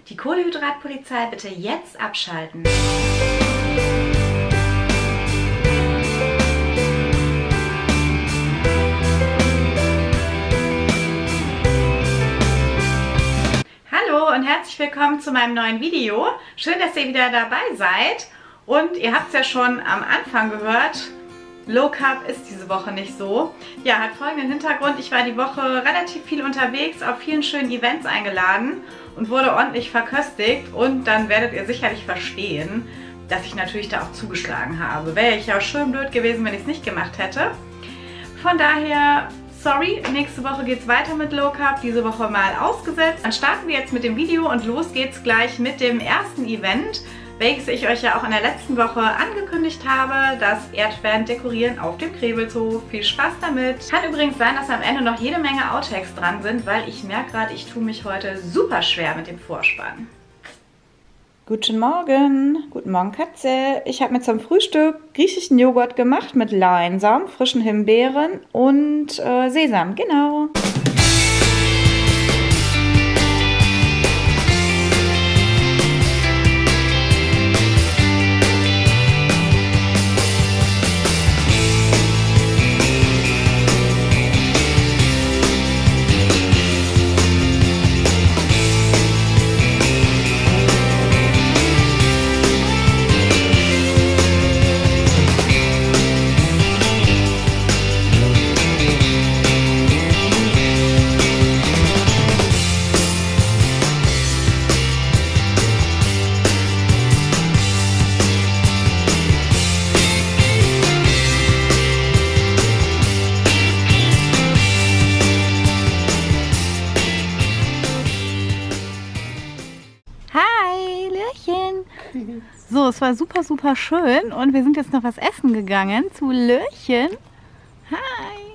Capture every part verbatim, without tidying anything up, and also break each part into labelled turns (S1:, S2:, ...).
S1: Die Kohlehydratpolizei bitte jetzt abschalten. Hallo und herzlich willkommen zu meinem neuen Video. Schön, dass ihr wieder dabei seid. Und ihr habt es ja schon am Anfang gehört, Low Carb ist diese Woche nicht so. Ja, hat folgenden Hintergrund. Ich war die Woche relativ viel unterwegs, auf vielen schönen Events eingeladen und wurde ordentlich verköstigt. Und dann werdet ihr sicherlich verstehen, dass ich natürlich da auch zugeschlagen habe. Wäre ich ja schön blöd gewesen, wenn ich es nicht gemacht hätte. Von daher, sorry, nächste Woche geht es weiter mit Low Carb, diese Woche mal ausgesetzt. Dann starten wir jetzt mit dem Video und los geht's gleich mit dem ersten Event, welches ich euch ja auch in der letzten Woche angekündigt habe, das Erdbeeren-Dekorieren auf dem Krebelzoo. Viel Spaß damit! Kann übrigens sein, dass am Ende noch jede Menge Outtakes dran sind, weil ich merke gerade, ich tue mich heute super schwer mit dem Vorspann. Guten Morgen! Guten Morgen, Katze! Ich habe mir zum Frühstück griechischen Joghurt gemacht mit Leinsamen, frischen Himbeeren und äh, Sesam, genau! So, es war super, super schön und wir sind jetzt noch was essen gegangen zu Löchen. Hi!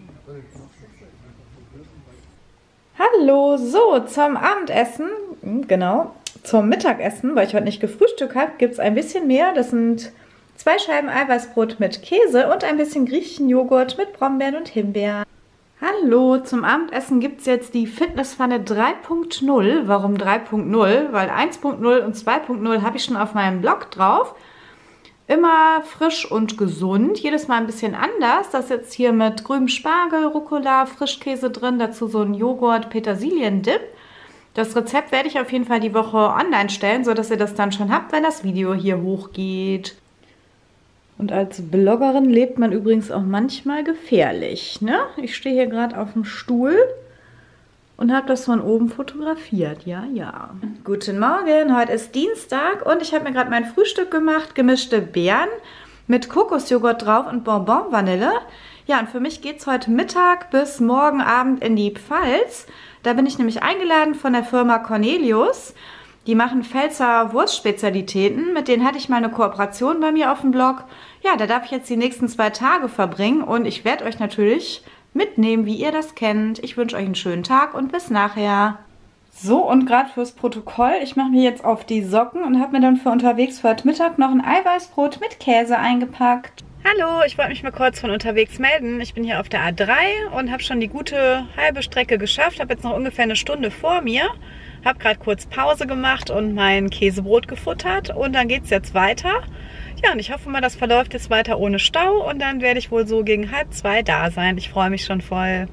S1: Hallo, so, zum Abendessen, genau, zum Mittagessen, weil ich heute nicht gefrühstückt habe, gibt es ein bisschen mehr. Das sind zwei Scheiben Eiweißbrot mit Käse und ein bisschen griechischen Joghurt mit Brombeeren und Himbeeren. Hallo, zum Abendessen gibt es jetzt die Fitnesspfanne drei Punkt null. Warum drei Punkt null? Weil eins Punkt null und zwei Punkt null habe ich schon auf meinem Blog drauf. Immer frisch und gesund, jedes Mal ein bisschen anders. Das ist jetzt hier mit grünem Spargel, Rucola, Frischkäse drin, dazu so ein Joghurt-Petersilien-Dip. Das Rezept werde ich auf jeden Fall die Woche online stellen, sodass ihr das dann schon habt, wenn das Video hier hochgeht. Und als Bloggerin lebt man übrigens auch manchmal gefährlich, ne? Ich stehe hier gerade auf dem Stuhl und habe das von oben fotografiert. Ja, ja. Guten Morgen, heute ist Dienstag und ich habe mir gerade mein Frühstück gemacht. Gemischte Beeren mit Kokosjoghurt drauf und Bonbon-Vanille. Ja, und für mich geht es heute Mittag bis morgen Abend in die Pfalz. Da bin ich nämlich eingeladen von der Firma Cornelius. Die machen Pfälzer Wurstspezialitäten, mit denen hatte ich mal eine Kooperation bei mir auf dem Blog. Ja, da darf ich jetzt die nächsten zwei Tage verbringen und ich werde euch natürlich mitnehmen, wie ihr das kennt. Ich wünsche euch einen schönen Tag und bis nachher. So, und gerade fürs Protokoll, ich mache mir jetzt auf die Socken und habe mir dann für unterwegs für heute Mittag noch ein Eiweißbrot mit Käse eingepackt. Hallo, ich wollte mich mal kurz von unterwegs melden. Ich bin hier auf der A drei und habe schon die gute halbe Strecke geschafft. Habe jetzt noch ungefähr eine Stunde vor mir. Habe gerade kurz Pause gemacht und mein Käsebrot gefuttert und dann geht es jetzt weiter. Ja, und ich hoffe mal, das verläuft jetzt weiter ohne Stau und dann werde ich wohl so gegen halb zwei da sein. Ich freue mich schon voll.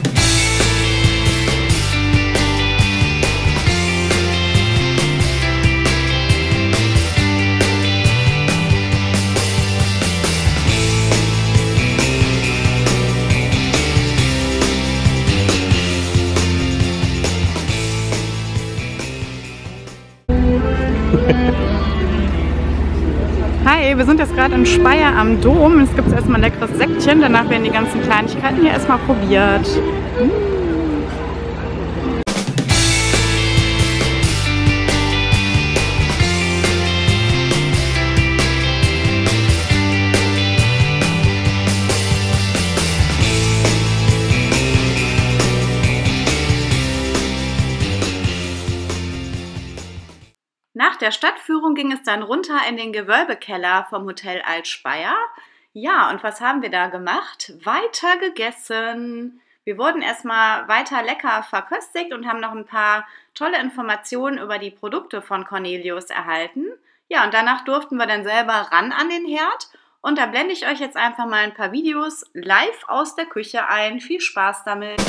S1: Hi, wir sind jetzt gerade in Speyer am Dom. Es gibt erstmal ein leckeres Säckchen, danach werden die ganzen Kleinigkeiten hier erstmal probiert. Hm. Nach der Stadtführung ging es dann runter in den Gewölbekeller vom Hotel Alt Speyer. Ja, und was haben wir da gemacht? Weiter gegessen.
S2: Wir wurden erstmal weiter lecker verköstigt und haben noch ein paar tolle Informationen über die Produkte von Cornelius erhalten. Ja, und danach durften wir dann selber ran an den Herd. Und da blende ich euch jetzt einfach mal ein paar Videos live aus der Küche ein. Viel Spaß damit!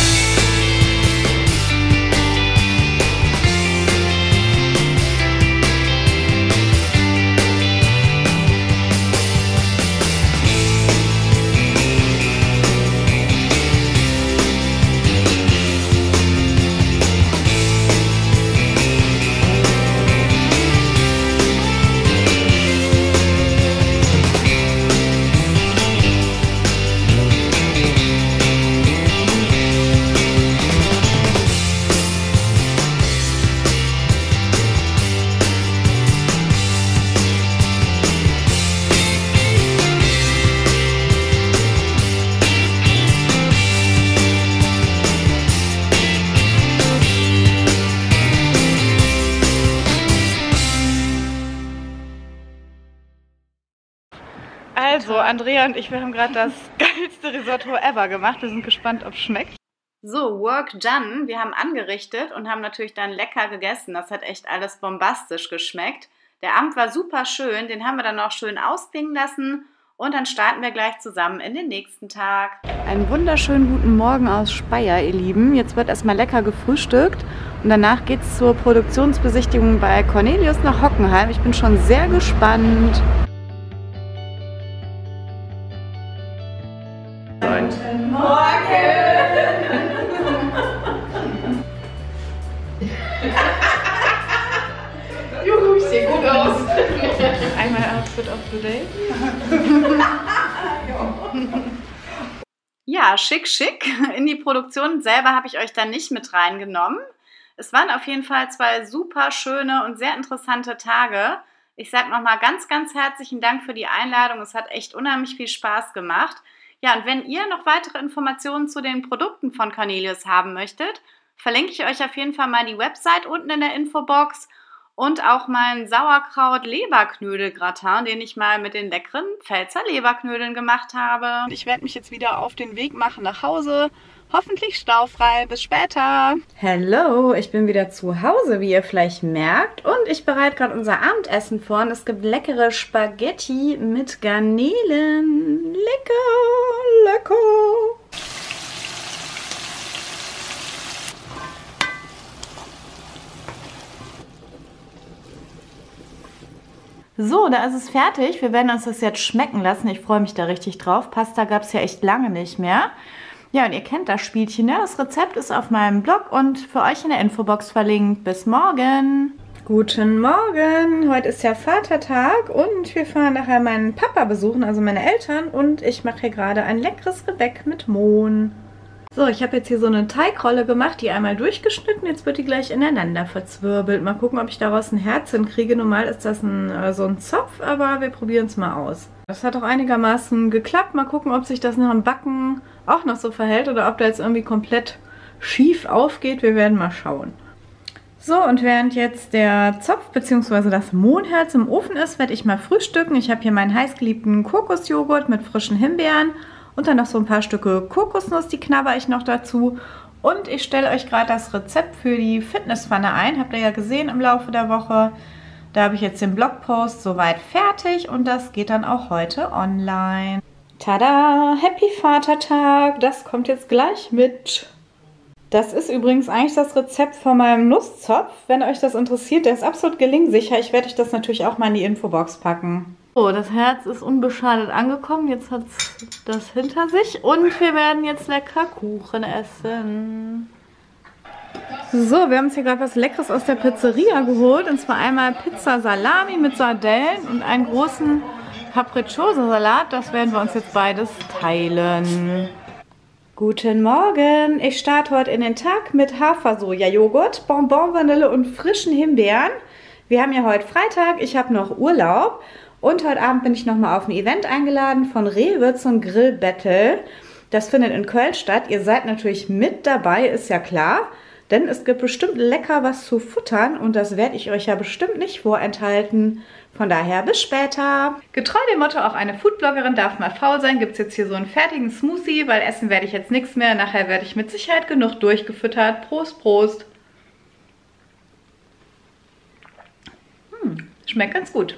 S1: Also, Andrea und ich, wir haben gerade das geilste Risotto ever gemacht. Wir sind gespannt, ob es schmeckt.
S2: So, work done. Wir haben angerichtet und haben natürlich dann lecker gegessen. Das hat echt alles bombastisch geschmeckt. Der Abend war super schön. Den haben wir dann auch schön ausklingen lassen. Und dann starten wir gleich zusammen in den nächsten Tag.
S1: Einen wunderschönen guten Morgen aus Speyer, ihr Lieben. Jetzt wird erstmal lecker gefrühstückt. Und danach geht es zur Produktionsbesichtigung bei Cornelius nach Hockenheim. Ich bin schon sehr gespannt.
S3: Guten Morgen! Juhu, ich sehe gut aus.
S1: Einmal Outfit of the Day.
S2: Ja, schick, schick. In die Produktion selber habe ich euch dann nicht mit reingenommen. Es waren auf jeden Fall zwei super schöne und sehr interessante Tage. Ich sage nochmal ganz, ganz herzlichen Dank für die Einladung. Es hat echt unheimlich viel Spaß gemacht. Ja, und wenn ihr noch weitere Informationen zu den Produkten von Cornelius haben möchtet, verlinke ich euch auf jeden Fall mal die Website unten in der Infobox und auch meinen Sauerkraut-Leberknödel-Gratin, den ich mal mit den leckeren Pfälzer Leberknödeln gemacht habe.
S1: Ich werde mich jetzt wieder auf den Weg machen nach Hause. Hoffentlich staufrei. Bis später. Hallo, ich bin wieder zu Hause, wie ihr vielleicht merkt. Und ich bereite gerade unser Abendessen vor. Und es gibt leckere Spaghetti mit Garnelen. Lecker, lecker. So, da ist es fertig. Wir werden uns das jetzt schmecken lassen. Ich freue mich da richtig drauf. Pasta gab es ja echt lange nicht mehr. Ja, und ihr kennt das Spielchen, ne? Das Rezept ist auf meinem Blog und für euch in der Infobox verlinkt. Bis morgen! Guten Morgen! Heute ist ja Vatertag und wir fahren nachher meinen Papa besuchen, also meine Eltern. Und ich mache hier gerade ein leckeres Gebäck mit Mohn. So, ich habe jetzt hier so eine Teigrolle gemacht, die einmal durchgeschnitten. Jetzt wird die gleich ineinander verzwirbelt. Mal gucken, ob ich daraus ein Herz hinkriege. Normal ist das ein, äh, so ein Zopf, aber wir probieren es mal aus. Das hat auch einigermaßen geklappt. Mal gucken, ob sich das nach dem Backen auch noch so verhält oder ob da jetzt irgendwie komplett schief aufgeht. Wir werden mal schauen. So, und während jetzt der Zopf bzw. das Mohnherz im Ofen ist, werde ich mal frühstücken. Ich habe hier meinen heißgeliebten Kokosjoghurt mit frischen Himbeeren und dann noch so ein paar Stücke Kokosnuss, die knabber ich noch dazu. Und ich stelle euch gerade das Rezept für die Fitnesspfanne ein. Habt ihr ja gesehen im Laufe der Woche. Da habe ich jetzt den Blogpost soweit fertig und das geht dann auch heute online. Tada! Happy Vatertag! Das kommt jetzt gleich mit. Das ist übrigens eigentlich das Rezept von meinem Nusszopf. Wenn euch das interessiert, der ist absolut gelingsicher. Ich werde euch das natürlich auch mal in die Infobox packen. So, das Herz ist unbeschadet angekommen. Jetzt hat es das hinter sich. Und wir werden jetzt lecker Kuchen essen. So, wir haben uns hier gerade was Leckeres aus der Pizzeria geholt. Und zwar einmal Pizza Salami mit Sardellen und einen großen Capricciosa-Salat. Das werden wir uns jetzt beides teilen. Guten Morgen! Ich starte heute in den Tag mit Hafer-Soja-Joghurt, Bonbon-Vanille und frischen Himbeeren. Wir haben ja heute Freitag, ich habe noch Urlaub. Und heute Abend bin ich nochmal auf ein Event eingeladen von Rewe zum Grill-Battle. Das findet in Köln statt. Ihr seid natürlich mit dabei, ist ja klar. denn es gibt bestimmt lecker was zu futtern und das werde ich euch ja bestimmt nicht vorenthalten. Von daher bis später. Getreu dem Motto, auch eine Foodbloggerin darf mal faul sein, gibt es jetzt hier so einen fertigen Smoothie, weil essen werde ich jetzt nichts mehr. Nachher werde ich mit Sicherheit genug durchgefüttert. Prost, Prost. Hm, schmeckt ganz gut.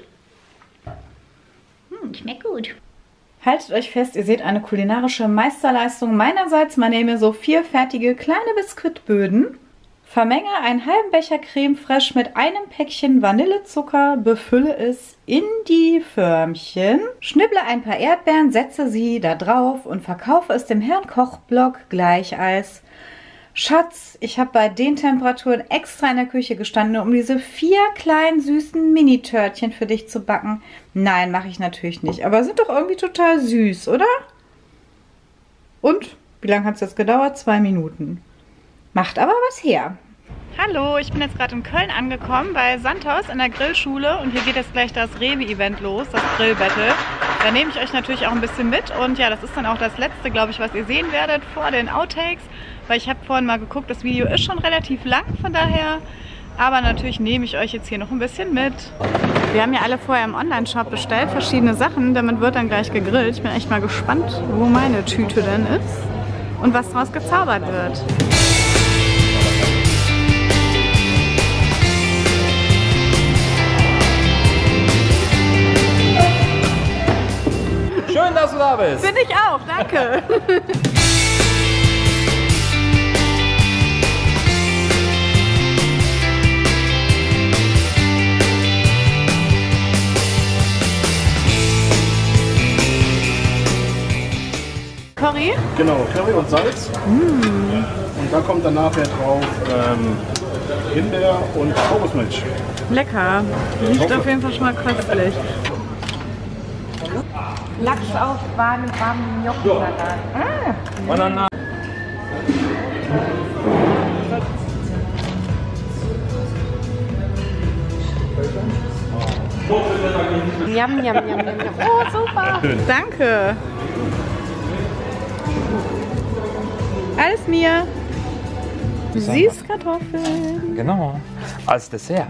S2: Hm, schmeckt gut.
S1: Haltet euch fest, ihr seht eine kulinarische Meisterleistung meinerseits. Man nehme so vier fertige kleine Biskuitböden. Vermenge einen halben Becher Creme Fraiche mit einem Päckchen Vanillezucker, befülle es in die Förmchen, schnibble ein paar Erdbeeren, setze sie da drauf und verkaufe es dem Herrn Kochblock gleich als: Schatz, ich habe bei den Temperaturen extra in der Küche gestanden, um diese vier kleinen süßen Mini-Törtchen für dich zu backen. Nein, mache ich natürlich nicht, aber sind doch irgendwie total süß, oder? Und? Wie lange hat es jetzt gedauert? Zwei Minuten. Macht aber was her. Hallo, ich bin jetzt gerade in Köln angekommen bei Santos in der Grillschule und hier geht jetzt gleich das Rewe-Event los, das Grillbattle. Da nehme ich euch natürlich auch ein bisschen mit und ja, das ist dann auch das letzte, glaube ich, was ihr sehen werdet vor den Outtakes, weil ich habe vorhin mal geguckt, das Video ist schon relativ lang, von daher, aber natürlich nehme ich euch jetzt hier noch ein bisschen mit. Wir haben ja alle vorher im Online-Shop bestellt, verschiedene Sachen, damit wird dann gleich gegrillt. Ich bin echt mal gespannt, wo meine Tüte denn ist und was daraus gezaubert wird.
S4: Schön, dass du da bist.
S1: Bin ich auch, danke. Curry?
S4: Genau, Curry und Salz. Mm. Und da kommt dann nachher drauf ähm, Himbeer und Kokosmilch.
S1: Lecker. Riecht auf jeden Fall schon mal köstlich. Lachs auf warmen, warmen Gnocchi-Salat. Ah.
S4: Banana.
S1: Yum, yum, yum, yum, yum. Oh, super.
S4: Schön.
S1: Danke. Alles mir. Süßkartoffeln.
S5: Genau, als Dessert.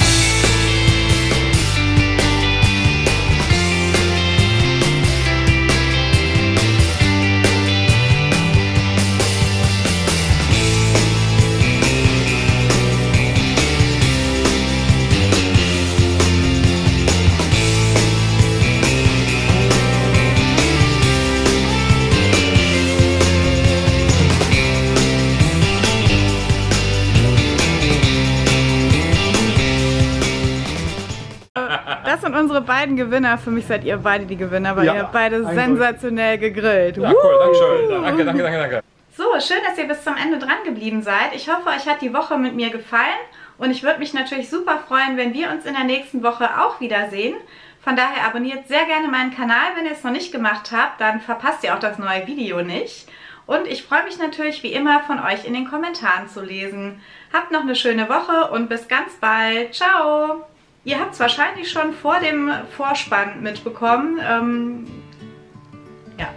S1: Das sind unsere beiden Gewinner. Für mich seid ihr beide die Gewinner, weil
S4: Ja,
S1: ihr habt beide
S4: eindeutig.
S1: sensationell gegrillt.
S5: Ja, cool, danke schön. Danke, danke, danke, danke.
S1: So, schön, dass ihr bis zum Ende dran geblieben seid. Ich hoffe, euch hat die Woche mit mir gefallen. Und ich würde mich natürlich super freuen, wenn wir uns in der nächsten Woche auch wiedersehen. Von daher abonniert sehr gerne meinen Kanal, wenn ihr es noch nicht gemacht habt. Dann verpasst ihr auch das neue Video nicht. Und ich freue mich natürlich wie immer von euch in den Kommentaren zu lesen. Habt noch eine schöne Woche und bis ganz bald. Ciao! Ihr habt es wahrscheinlich schon vor dem Vorspann mitbekommen. Ähm, ja.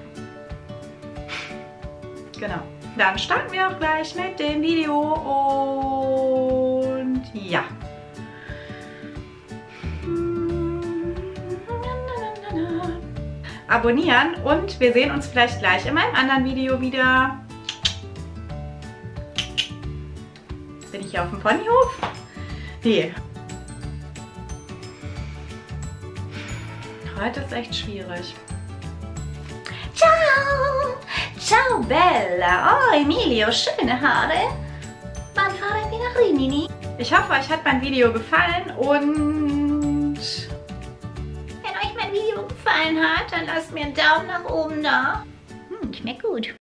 S1: Genau. Dann starten wir auch gleich mit dem Video und ja. Abonnieren und wir sehen uns vielleicht gleich in meinem anderen Video wieder. Bin ich hier auf dem Ponyhof? Nee. Heute ist echt schwierig.
S2: Ciao! Ciao Bella! Oh Emilio, schöne Haare! Wann fahren wir nach Rimini?
S1: Ich hoffe, euch hat mein Video gefallen und
S2: Wenn euch mein Video gefallen hat, dann lasst mir einen Daumen nach oben da. Hm, schmeckt gut.